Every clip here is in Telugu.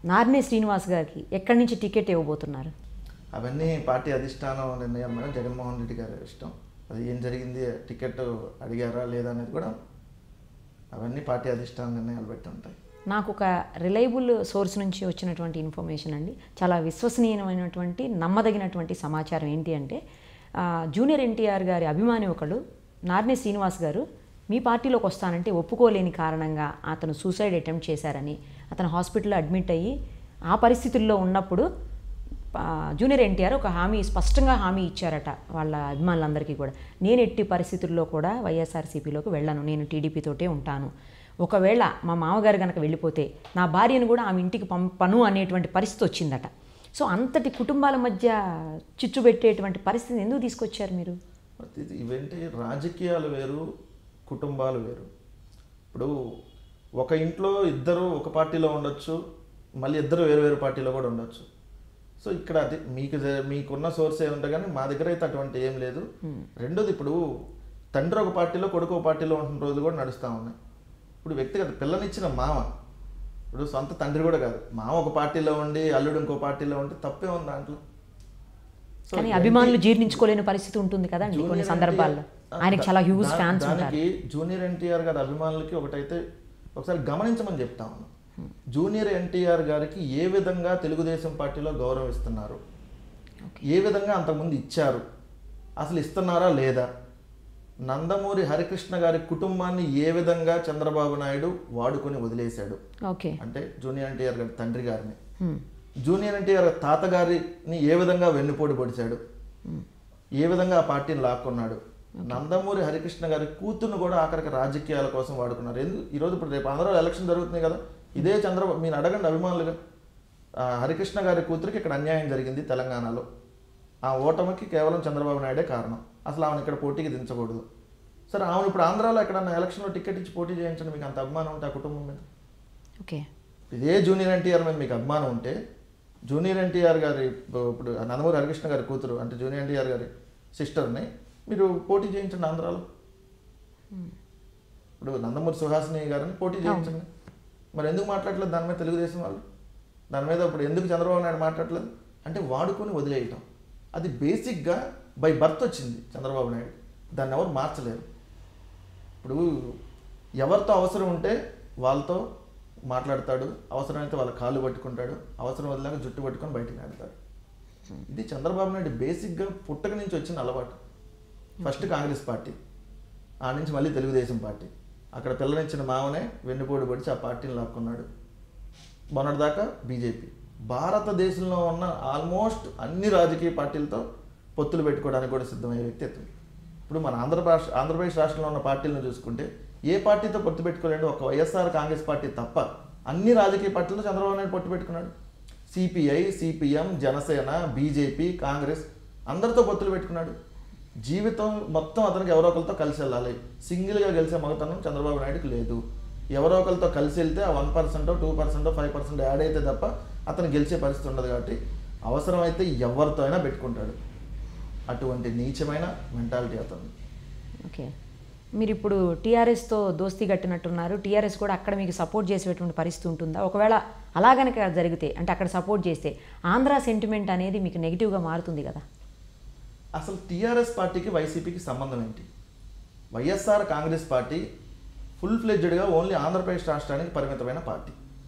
నార్నే శ్రీనివాస్ గారికి ఎక్కడి నుంచి టికెట్ ఇవ్వబోతున్నారు? అవన్నీ పార్టీ అధిష్టానం నిర్ణయం మేడం. జగన్మోహన్ రెడ్డి గారి ఇష్టం. అది ఏం జరిగింది, టికెట్ అడిగారా లేదా అనేది కూడా అవన్నీ పార్టీ అధిష్టానం నిర్ణయాలు బట్టి ఉంటాయి. నాకు ఒక రిలయబుల్ సోర్స్ నుంచి వచ్చినటువంటి ఇన్ఫర్మేషన్ అండి, చాలా విశ్వసనీయమైనటువంటి నమ్మదగినటువంటి సమాచారం ఏంటి అంటే, జూనియర్ ఎన్టీఆర్ గారి అభిమాని ఒకడు నార్నే శ్రీనివాస్ గారు మీ పార్టీలోకి వస్తానంటే ఒప్పుకోలేని కారణంగా అతను సూసైడ్ అటెంప్ట్ చేశారని, అతను హాస్పిటల్లో అడ్మిట్ అయ్యి ఆ పరిస్థితుల్లో ఉన్నప్పుడు జూనియర్ ఎన్టీఆర్ ఒక స్పష్టంగా హామీ ఇచ్చారట వాళ్ళ అభిమానులందరికీ కూడా, నేను ఎట్టి పరిస్థితుల్లో కూడా వైఎస్ఆర్సీపీలోకి వెళ్ళను, నేను టీడీపీతోటే ఉంటాను, ఒకవేళ మా మామగారు కనుక వెళ్ళిపోతే నా భార్యను కూడా ఆమె ఇంటికి పంపను అనేటువంటి పరిస్థితి వచ్చిందట. సో అంతటి కుటుంబాల మధ్య చిచ్చు పెట్టేటువంటి పరిస్థితిని ఎందుకు తీసుకొచ్చారు మీరు? ఇవేంటి, రాజకీయాలు వేరు, కుటుంబాలు వేరు. ఇప్పుడు ఒక ఇంట్లో ఇద్దరు ఒక పార్టీలో ఉండొచ్చు, మళ్ళీ ఇద్దరు వేరు వేరు పార్టీలో కూడా ఉండొచ్చు. సో ఇక్కడ అది మీకున్న సోర్స్ ఏముంటే కానీ మా దగ్గర అయితే అటువంటి ఏం లేదు. రెండోది, ఇప్పుడు తండ్రి ఒక పార్టీలో కొడుకు ఒక పార్టీలో ఉంటున్న రోజులు కూడా నడుస్తూ ఉన్నాయి. ఇప్పుడు వ్యక్తిగత పిల్లనిచ్చిన మామ, ఇప్పుడు సొంత తండ్రి కూడా కాదు, మామ ఒక పార్టీలో ఉండి అల్లుడు ఇంకో పార్టీలో ఉంటే తప్పే ఉంది దాంట్లో. కానీ అభిమానులు జీర్ణించుకోలేని పరిస్థితి ఉంటుంది కదండి కొన్ని సందర్భాల్లో. ఆయనకి చాలా హ్యూజ్ ఫ్యాన్స్ ఉంటారు. దానికి జూనియర్ ఎన్టీఆర్ గారి అభిమానులకి ఒకటైతే ఒకసారి గమనించమని చెప్తా ఉన్నాను. జూనియర్ ఎన్టీఆర్ గారికి ఏ విధంగా తెలుగుదేశం పార్టీలో గౌరవం ఇస్తున్నారు, ఏ విధంగా అంతకుముందు ఇచ్చారు, అసలు ఇస్తున్నారా లేదా, నందమూరి హరికృష్ణ గారి కుటుంబాన్ని ఏ విధంగా చంద్రబాబు నాయుడు వాడుకొని వదిలేశాడు అంటే జూనియర్ ఎన్టీఆర్ గారి తండ్రి గారిని, జూనియర్ ఎన్టీఆర్ తాతగారిని ఏ విధంగా వెన్నుపోటు పొడిచాడు, ఏ విధంగా ఆ పార్టీని లాక్కున్నాడు, నందమూరి హరికృష్ణ గారి కూతుర్ను కూడా ఆఖరికి రాజకీయాల కోసం వాడుకున్నారు. ఈరోజు ఇప్పుడు రేపు ఆంధ్రాలో ఎలక్షన్ జరుగుతున్నాయి కదా, ఇదే చంద్రబాబు, మీరు అడగండి అభిమానులుగా, హరికృష్ణ గారి కూతురికి ఇక్కడ అన్యాయం జరిగింది తెలంగాణలో, ఆ ఓటమికి కేవలం చంద్రబాబు నాయుడే కారణం, అసలు ఆమెను ఇక్కడ పోటీకి దించకూడదు. సరే, ఆమెను ఇప్పుడు ఆంధ్రాలో ఎక్కడన్నా ఎలక్షన్లో టికెట్ ఇచ్చి పోటీ చేయించండి, మీకు అంత అభిమానం ఉంటే ఆ కుటుంబం మీద. ఓకే, ఇదే జూనియర్ ఎన్టీఆర్ మీద మీకు అభిమానం ఉంటే, జూనియర్ ఎన్టీఆర్ గారి ఇప్పుడు నందమూరి హరికృష్ణ గారి కూతురు అంటే జూనియర్ ఎన్టీఆర్ గారి సిస్టర్ని మీరు పోటీ చేయించండి ఆంధ్రాలో. ఇప్పుడు నందమూరి సుహాసిని గారిని పోటీ చేయించండి. మరి ఎందుకు మాట్లాడలేదు దాని మీద తెలుగుదేశం వాళ్ళు? దాని మీద ఇప్పుడు ఎందుకు చంద్రబాబు నాయుడు మాట్లాడలేదు అంటే వాడుకొని వదిలేయటం. అది బేసిక్గా బై బర్త్ వచ్చింది చంద్రబాబు నాయుడు, దాన్ని ఎవరు మార్చలేరు. ఇప్పుడు ఎవరితో అవసరం ఉంటే వాళ్ళతో మాట్లాడతాడు, అవసరమైతే వాళ్ళ కాళ్ళు పట్టుకుంటాడు, అవసరం వదిలాక జుట్టు పట్టుకొని బయటకు నెడతాడు. ఇది చంద్రబాబు నాయుడు బేసిక్గా పుట్టక నుంచి వచ్చిన అలవాటు. ఫస్ట్ కాంగ్రెస్ పార్టీ, ఆ నుంచి మళ్ళీ తెలుగుదేశం పార్టీ, అక్కడ పిల్లనిచ్చిన మామనే వెన్నుపోటు పొడిచి ఆ పార్టీని లాక్కున్నాడు. మొన్నటిదాకా బీజేపీ. భారతదేశంలో ఉన్న ఆల్మోస్ట్ అన్ని రాజకీయ పార్టీలతో పొత్తులు పెట్టుకోవడానికి కూడా సిద్ధమయ్యే వ్యక్తి అతను. ఇప్పుడు మన ఆంధ్రప్రదేశ్ రాష్ట్రంలో ఉన్న పార్టీలను చూసుకుంటే ఏ పార్టీతో పొత్తు పెట్టుకోలేండి, ఒక వైఎస్ఆర్ కాంగ్రెస్ పార్టీ తప్ప అన్ని రాజకీయ పార్టీలతో చంద్రబాబు నాయుడు పొత్తు పెట్టుకున్నాడు. CPI, CPM, Janasena, BJP, Congress అందరితో పొత్తులు పెట్టుకున్నాడు. జీవితం మొత్తం అతనికి ఎవరో ఒకరితో కలిసి వెళ్ళాలి. సింగిల్గా గెలిచే మగతనం చంద్రబాబు నాయుడుకి లేదు. ఎవరో ఒకరితో కలిసి వెళ్తే ఆ 1%, 2%, 5% యాడ్ అయితే తప్ప అతను గెలిచే పరిస్థితి ఉండదు. కాబట్టి అవసరమైతే ఎవరితో అయినా పెట్టుకుంటాడు. అటువంటి నీచమైన మెంటాలిటీ అతను. ఓకే, మీరు ఇప్పుడు టీఆర్ఎస్తో దోస్తీ కట్టినట్టున్నారు. టీఆర్ఎస్ కూడా అక్కడ మీకు సపోర్ట్ చేసేటువంటి పరిస్థితి ఉంటుందా? ఒకవేళ అలా కనుక జరిగితే, అంటే అక్కడ సపోర్ట్ చేస్తే ఆంధ్ర సెంటిమెంట్ అనేది మీకు నెగిటివ్గా మారుతుంది కదా? అసలు టీఆర్ఎస్ పార్టీకి వైసీపీకి సంబంధం ఏంటి? వైఎస్ఆర్ కాంగ్రెస్ పార్టీ ఫుల్ ఫ్లెడ్జ్డ్గా ఓన్లీ ఆంధ్రప్రదేశ్ రాష్ట్రానికి పరిమితమైన పార్టీ.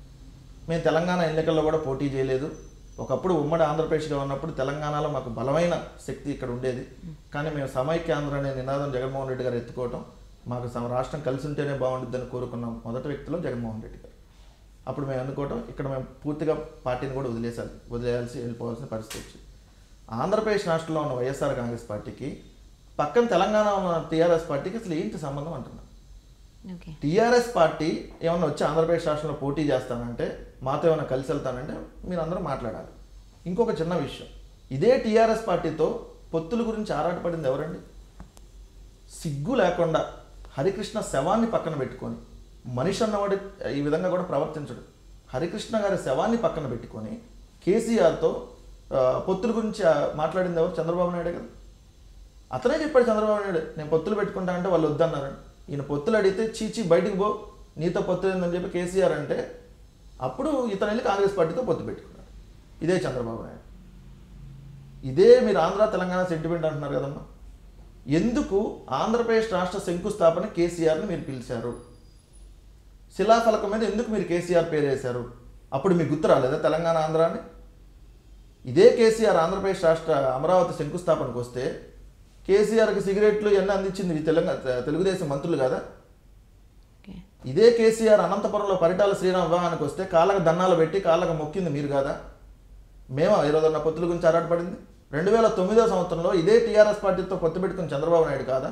మేము తెలంగాణ ఎన్నికల్లో కూడా పోటీ చేయలేదు. ఒకప్పుడు ఉమ్మడి ఆంధ్రప్రదేశ్గా ఉన్నప్పుడు తెలంగాణలో మాకు బలమైన శక్తి ఇక్కడ ఉండేది. కానీ మేము సమైక్య ఆంధ్ర అనే నినాదం జగన్మోహన్ రెడ్డి గారు ఎత్తుకోవటం, మాకు రాష్ట్రం కలిసి ఉంటేనే బాగుంటుందని కోరుకున్న మొదటి వ్యక్తిలో జగన్మోహన్ రెడ్డి గారు. అప్పుడు మేము అనుకోవటం, ఇక్కడ మేము పూర్తిగా పార్టీని కూడా వదిలేయాల్సి వెళ్ళిపోవాల్సిన పరిస్థితి వచ్చింది. ఆంధ్రప్రదేశ్ రాష్ట్రంలో ఉన్న వైఎస్ఆర్ కాంగ్రెస్ పార్టీకి పక్కన తెలంగాణ ఉన్న టీఆర్ఎస్ పార్టీకి అసలు ఏంటి సంబంధం అంటున్నాం. టీఆర్ఎస్ పార్టీ ఏమన్నా వచ్చి ఆంధ్రప్రదేశ్ రాష్ట్రంలో పోటీ చేస్తానంటే, మాతో ఏమైనా కలిసి వెళ్తానంటే మీరు అందరూ మాట్లాడాలి. ఇంకొక చిన్న విషయం, ఇదే టీఆర్ఎస్ పార్టీతో పొత్తుల గురించి ఆరాటపడింది ఎవరండి? సిగ్గు లేకుండా హరికృష్ణ శవాన్ని పక్కన పెట్టుకొని, మనిషి అన్నవాడు ఈ విధంగా కూడా ప్రవర్తించడు. హరికృష్ణ గారి శవాన్ని పక్కన పెట్టుకొని కేసీఆర్తో పొత్తుల గురించి మాట్లాడింది ఎవరు? చంద్రబాబు నాయుడే కదా. అతనే చెప్పాడు చంద్రబాబు నాయుడు, నేను పొత్తులు పెట్టుకుంటా అంటే వాళ్ళు వద్దన్నారండి. ఈయన పొత్తులు అడిగితే చీచి బయటికి పో, నీతో పొత్తులు ఏందని చెప్పి కేసీఆర్ అంటే అప్పుడు ఇతను వెళ్ళి కాంగ్రెస్ పార్టీతో పొత్తు పెట్టుకున్నాడు. ఇదే చంద్రబాబు నాయుడు. ఇదే మీరు ఆంధ్ర తెలంగాణ సెంటిమెంట్ అంటున్నారు కదమ్మా. ఎందుకు ఆంధ్రప్రదేశ్ రాష్ట్ర శంకుస్థాపన కేసీఆర్ని మీరు పిలిచారు? శిలాఫలకం మీద ఎందుకు మీరు కేసీఆర్ పేరు వేశారు? అప్పుడు మీకు గుర్తు రాలేదా తెలంగాణ ఆంధ్ర అని? ఇదే కేసీఆర్ ఆంధ్రప్రదేశ్ రాష్ట్ర అమరావతి శంకుస్థాపనకు వస్తే కేసీఆర్కి సిగరెట్లు ఇవన్నీ అందించింది తెలుగుదేశం మంత్రులు కదా. ఇదే కేసీఆర్ అనంతపురంలో పరిటాల శ్రీరామ్ వివాహానికి వస్తే కాళ్ళకు దన్నాలు పెట్టి కాళ్ళకు మొక్కింది మీరు కాదా? మేమా ఈరోజు పొత్తుల గురించి ఆరాటపడింది? 2009 సంవత్సరంలో ఇదే టీఆర్ఎస్ పార్టీతో పొత్తు పెట్టుకుని చంద్రబాబు నాయుడు కాదా?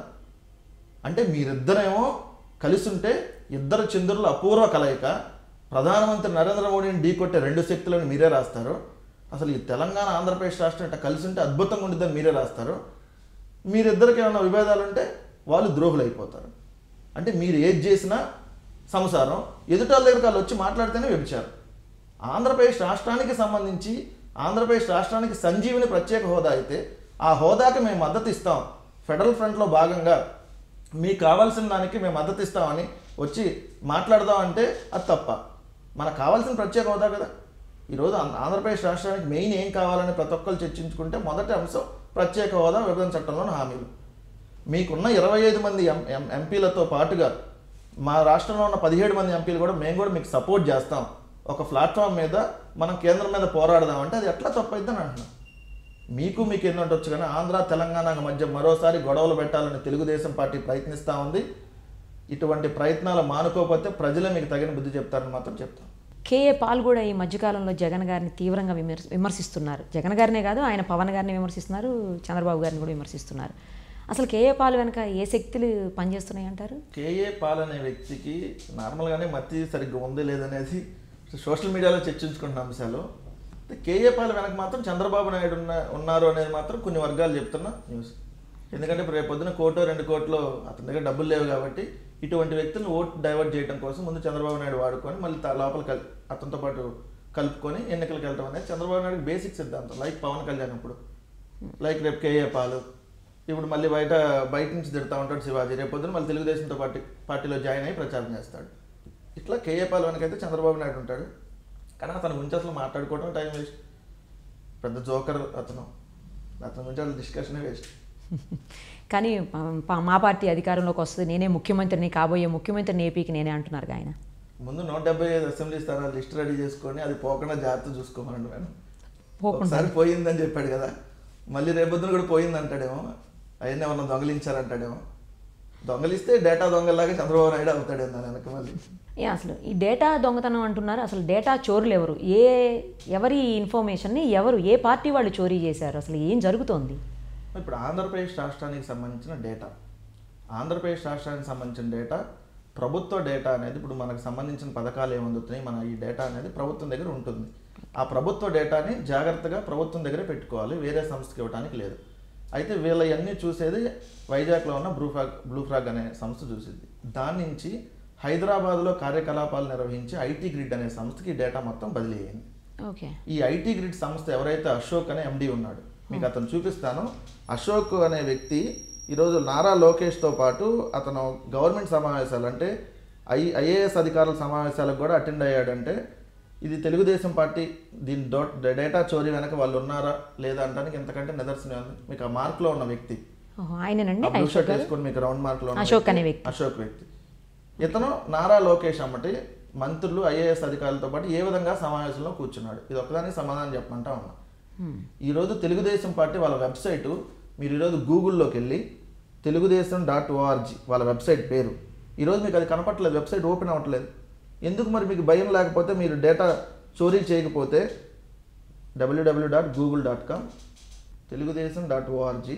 అంటే మీరిద్దరేమో కలిసి ఉంటే ఇద్దరు చంద్రుల అపూర్వ కలయిక, ప్రధానమంత్రి నరేంద్ర మోడీని ఢీకొట్టే 2 శక్తులను మీరే రాస్తారు. అసలు ఈ తెలంగాణ ఆంధ్రప్రదేశ్ రాష్ట్రం ఇట్లా కలిసి ఉంటే అద్భుతంగా ఉంటుందని మీరే రాస్తారు. మీరిద్దరికి ఏమైనా విభేదాలు ఉంటే వాళ్ళు ద్రోహులు అయిపోతారు. అంటే మీరు ఏది చేసినా సంసారం, ఎదుటాల దగ్గరికి వాళ్ళు వచ్చి మాట్లాడితేనే వ్యభిచారం. ఆంధ్రప్రదేశ్ రాష్ట్రానికి సంబంధించి ఆంధ్రప్రదేశ్ రాష్ట్రానికి సంజీవిని ప్రత్యేక హోదా అయితే ఆ హోదాకి మేము మద్దతు ఇస్తాం, ఫెడరల్ ఫ్రంట్లో భాగంగా మీకు కావాల్సిన దానికి మేము మద్దతు ఇస్తామని వచ్చి మాట్లాడదాం అంటే అది తప్ప. మనకు కావాల్సిన ప్రత్యేక హోదా కదా. ఈరోజు ఆంధ్రప్రదేశ్ రాష్ట్రానికి మెయిన్ ఏం కావాలని ప్రతి ఒక్కరు చర్చించుకుంటే మొదటి అంశం ప్రత్యేక హోదా, విభజన చట్టంలోని హామీలు. మీకున్న 25 మంది ఎంపీలతో పాటుగా మా రాష్ట్రంలో ఉన్న 17 మంది ఎంపీలు కూడా మేము కూడా మీకు సపోర్ట్ చేస్తాం, ఒక ప్లాట్ఫామ్ మీద మనం కేంద్రం మీద పోరాడదాం అంటే అది ఎట్లా తప్పైద్దని అంటున్నాం. మీకు ఎన్నుంటొచ్చు కానీ ఆంధ్ర తెలంగాణ మధ్య మరోసారి గొడవలు పెట్టాలని తెలుగుదేశం పార్టీ ప్రయత్నిస్తూ ఉంది. ఇటువంటి ప్రయత్నాలు మానుకోకపోతే ప్రజలే మీకు తగిన బుద్ధి చెప్తారని మాత్రం చెప్తాం. కేఏ పాల్ కూడా ఈ మధ్యకాలంలో జగన్ గారిని తీవ్రంగా విమర్శిస్తున్నారు. జగన్ గారినే కాదు, ఆయన పవన్ గారిని విమర్శిస్తున్నారు, చంద్రబాబు గారిని కూడా విమర్శిస్తున్నారు. అసలు కేఏ పాల్ వెనక ఏ శక్తులు పనిచేస్తున్నాయి అంటారు? కేఏ పాల్ అనే వ్యక్తికి నార్మల్గానే మతి సరిగ్గా ఉంది లేదనేది సోషల్ మీడియాలో చర్చించుకుంటున్న అంశాలు. కేఏ పాల్ వెనక మాత్రం చంద్రబాబు నాయుడు ఉన్నారు అనేది మాత్రం కొన్ని వర్గాలు చెప్తున్న న్యూస్. ఎందుకంటే ఇప్పుడు రేపు పొద్దున 1-2 కోట్లు అతని దగ్గర డబ్బులు లేవు కాబట్టి ఇటువంటి వ్యక్తులను ఓటు డైవర్ట్ చేయడం కోసం ముందు చంద్రబాబు నాయుడు వాడుకొని మళ్ళీ లోపల అతనితో పాటు కలుపుకొని ఎన్నికలకు వెళ్ళడం అనేది చంద్రబాబు నాయుడు బేసిక్ సిద్ధాంతం. లైక్ పవన్ కళ్యాణ్ ఇప్పుడు, లైక్ రేపు కేఏ పాల్, ఇప్పుడు మళ్ళీ బయట నుంచి తిడతా ఉంటాడు శివాజీ, రేపు పొద్దున మళ్ళీ తెలుగుదేశంతో పార్టీలో జాయిన్ అయ్యి ప్రచారం చేస్తాడు. ఇట్లా కేఏ పాల్ వెనకైతే చంద్రబాబు నాయుడు ఉంటాడు. కానీ అతని గురించి అసలు మాట్లాడుకోవడం టైం వేస్ట్. పెద్ద జోకర్ అతని గురించి అసలు డిస్కషనే వేస్ట్. కానీ మా పార్టీ అధికారంలోకి వస్తుంది, నేనే ముఖ్యమంత్రిని, కాబోయే ముఖ్యమంత్రిని ఏపీకి నేనే అంటున్నారు ఆయన. ముందు 175 అసెంబ్లీ స్థానాలు లిస్ట్ రెడీ చేసుకొని అది పోకుండా జాగ్రత్త చూసుకోమనండి. నేను ఒకసారి పోయిందని చెప్పాడు కదా, మళ్ళీ రేపొద్దున కూడా పోయింది అంటాడేమో, అవన్నీ ఏమన్నా దొంగలించారంటాడేమో. దొంగలిస్తే డేటా దొంగలాగా చంద్రబాబు నాయుడు అవుతాడేమో వెనక మళ్ళీ. అసలు ఈ డేటా దొంగతనం అంటున్నారు, అసలు డేటా చోరులు ఎవరు, ఎవరి ఇన్ఫర్మేషన్ని ఏ పార్టీ వాళ్ళు చోరీ చేశారు, అసలు ఏం జరుగుతోంది? ఇప్పుడు ఆంధ్రప్రదేశ్ రాష్ట్రానికి సంబంధించిన డేటా ప్రభుత్వ డేటా అనేది ఇప్పుడు మనకు సంబంధించిన పథకాలు ఏమందుతున్నాయి, మన ఈ డేటా అనేది ప్రభుత్వం దగ్గర ఉంటుంది. ఆ ప్రభుత్వ డేటాని జాగ్రత్తగా ప్రభుత్వం దగ్గరే పెట్టుకోవాలి, వేరే సంస్థకి ఇవ్వడానికి లేదు. అయితే వీళ్ళవన్నీ చూసేది వైజాగ్లో ఉన్న బ్లూ ఫ్రాగ్ అనే సంస్థ చూసేది. దాని నుంచి హైదరాబాద్లో కార్యకలాపాలు నిర్వహించి ఐటీ గ్రిడ్ అనే సంస్థకి ఈ డేటా మొత్తం బదిలీ అయ్యింది. ఈ ఐటీ గ్రిడ్ సంస్థ ఎవరైతే అశోక్ అనే ఎండి ఉన్నాడు, మీకు అతను చూపిస్తాను. అశోక్ అనే వ్యక్తి ఈరోజు నారా లోకేష్తో పాటు అతను గవర్నమెంట్ సమావేశాలు అంటే ఐఏఎస్ అధికారుల సమావేశాలకు కూడా అటెండ్ అయ్యాడంటే ఇది తెలుగుదేశం పార్టీ దీని డేటా చోరీ వెనక వాళ్ళు ఉన్నారా లేదా అనడానికి ఎంతకంటే నిదర్శనం ఉంది. మీకు ఆ మార్క్లో ఉన్న వ్యక్తి వేసుకొని మీకు రౌండ్ మార్క్లో అశోక్ వ్యక్తి, ఇతను నారా లోకేష్ అమ్మటి మంత్రులు ఐఏఎస్ అధికారులతో పాటు ఏ విధంగా సమావేశంలో కూర్చున్నాడు, ఇది ఒకదానికి సమాధానం చెప్పమంటా ఉన్నా. ఈరోజు తెలుగుదేశం పార్టీ వాళ్ళ వెబ్సైటు, మీరు ఈరోజు గూగుల్లోకి వెళ్ళి తెలుగుదేశం.org వాళ్ళ వెబ్సైట్ పేరు, ఈరోజు మీకు అది కనపట్లేదు, వెబ్సైట్ ఓపెన్ అవ్వట్లేదు. ఎందుకు మరి? మీకు భయం లేకపోతే మీరు డేటా చోరీ చేయకపోతే www.google.com తెలుగుదేశం.org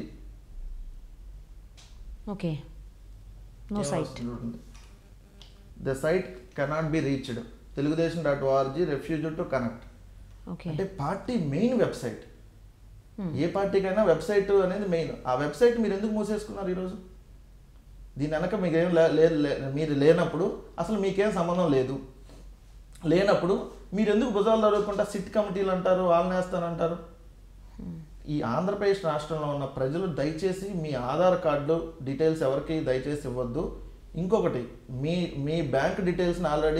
okay, no site, the site cannot be reached, తెలుగుదేశం.org రిఫ్యూజ్ టు కనెక్ట్. అంటే పార్టీ మెయిన్ వెబ్సైట్. ఏ పార్టీకైనా వెబ్సైట్ అనేది మెయిన్. ఆ వెబ్సైట్ మీరు ఎందుకు మూసేసుకున్నారు ఈరోజు? దీని వెనక మీకేం మీరు లేనప్పుడు, అసలు మీకేం సంబంధం లేనప్పుడు మీరు ఎందుకు భుజాలు దొరకకుండా సిట్ కమిటీలు అంటారు, వాళ్ళనేస్తానంటారు? ఈ ఆంధ్రప్రదేశ్ రాష్ట్రంలో ఉన్న ప్రజలు దయచేసి మీ ఆధార్ కార్డు డీటెయిల్స్ ఎవరికి దయచేసి ఇవ్వద్దు. ఇంకొకటి, మీ బ్యాంక్ డీటెయిల్స్ని ఆల్రెడీ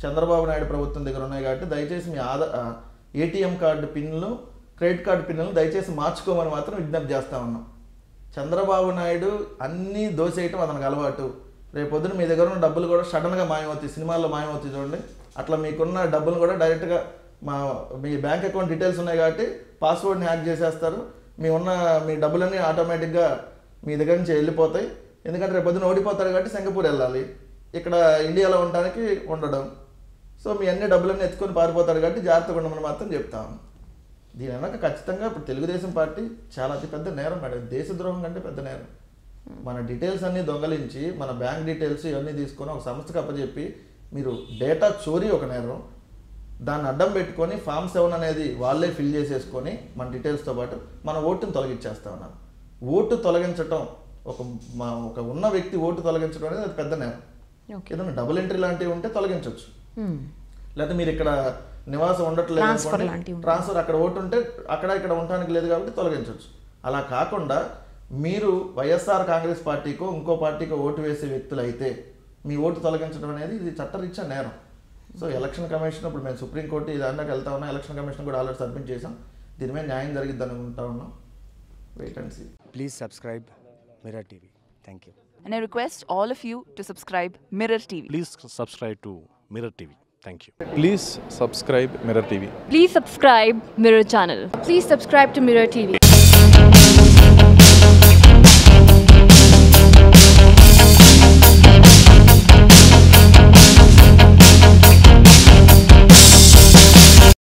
చంద్రబాబు నాయుడు ప్రభుత్వం దగ్గర ఉన్నాయి కాబట్టి దయచేసి మీ ఏటీఎం కార్డు పిన్లు, క్రెడిట్ కార్డు పిన్నులు దయచేసి మార్చుకోమని మాత్రం విజ్ఞప్తి చేస్తా ఉన్నాం. చంద్రబాబు నాయుడు అన్నీ దోసేయటం అతనికి అలవాటు. రేపొద్దున మీ దగ్గర ఉన్న డబ్బులు కూడా సడన్గా మాయమవుతాయి, సినిమాల్లో మాయమవుతాయి చూడండి. అట్లా మీకున్న డబ్బులు కూడా డైరెక్ట్గా మీ బ్యాంక్ అకౌంట్ డీటెయిల్స్ ఉన్నాయి కాబట్టి పాస్వర్డ్ని హ్యాక్ చేసేస్తారు. మీ డబ్బులన్నీ ఆటోమేటిక్గా మీ దగ్గర నుంచి వెళ్ళిపోతాయి. ఎందుకంటే రేపొద్దున ఓడిపోతారు కాబట్టి సింగపూర్ వెళ్ళాలి, ఇక్కడ ఇండియాలో ఉండడానికి ఉండడం. సో మీ అన్ని డబ్బులన్నీ ఎత్తుకొని పారిపోతారు కాబట్టి జాగ్రత్తగా ఉండమని మాత్రం చెప్తాను. దీని వెనక ఖచ్చితంగా ఇప్పుడు తెలుగుదేశం పార్టీ చాలా అతిపెద్ద నేరం మేడం, దేశద్రోహం కంటే పెద్ద నేరం. మన డీటెయిల్స్ అన్నీ దొంగలించి, మన బ్యాంక్ డీటెయిల్స్ ఇవన్నీ తీసుకొని ఒక సంస్థకు అప్పచెప్పి మీరు డేటా చోరీ ఒక నేరం, దాన్ని అడ్డం పెట్టుకొని ఫామ్ 7 అనేది వాళ్ళే ఫిల్ చేసేసుకొని మన డీటెయిల్స్తో పాటు మన ఓటుని తొలగించేస్తా ఉన్నారు. ఓటు తొలగించటం ఒక ఉన్న వ్యక్తి ఓటు తొలగించడం అనేది అది పెద్ద నేరం. ఏదైనా డబుల్ ఎంట్రీ లాంటివి ఉంటే తొలగించవచ్చు, లేకపోతే మీరు ఇక్కడ నివాసం ఉండట్లేదు, ట్రాన్స్ఫర్ అక్కడ ఓటు ఉంటే అక్కడ ఇక్కడ ఉండడానికి లేదు కాబట్టి తొలగించవచ్చు. అలా కాకుండా మీరు వైఎస్ఆర్ కాంగ్రెస్ పార్టీకో ఇంకో పార్టీకో ఓటు వేసే వ్యక్తులు అయితే మీ ఓటు తొలగించడం అనేది ఇది చట్టరీత్యా నేరం. సో ఎలక్షన్ కమిషన్ ఇప్పుడు మేము సుప్రీంకోర్టు ఇదాకా వెళ్తా ఉన్నాం, ఎలక్షన్ కమిషన్ కూడా ఆల్రెడీ సబ్మిట్ చేసాం. దీని మీద న్యాయం జరిగిద్ది అనుకుంటా ఉన్నాం. Wait and see. Please subscribe Mirror TV. Thank you. And I request all of you to subscribe Mirror TV. Please subscribe to Mirror TV. Thank you. Please subscribe Mirror TV. Please subscribe Mirror Channel. Please subscribe to Mirror TV.